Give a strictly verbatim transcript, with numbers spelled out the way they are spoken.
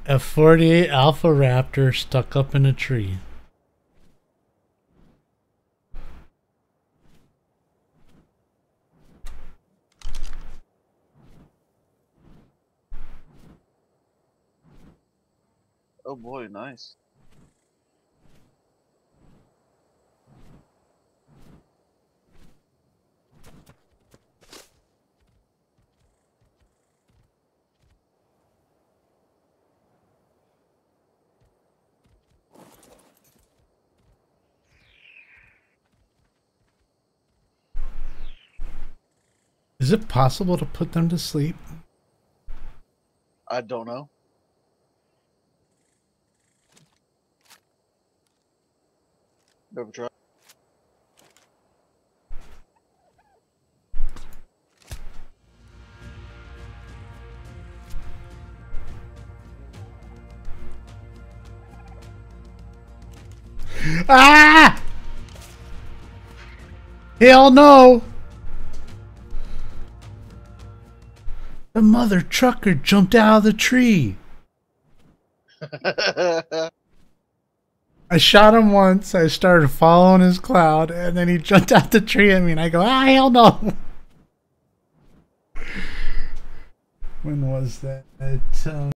F forty-eight Alpha Raptor stuck up in a tree. Oh boy, nice. Is it possible to put them to sleep? I don't know. Never tried. Ah! Hell no! The mother trucker jumped out of the tree. I shot him once. I started following his cloud, and then he jumped out the tree at me, and I go, ah, hell no! When was that? Um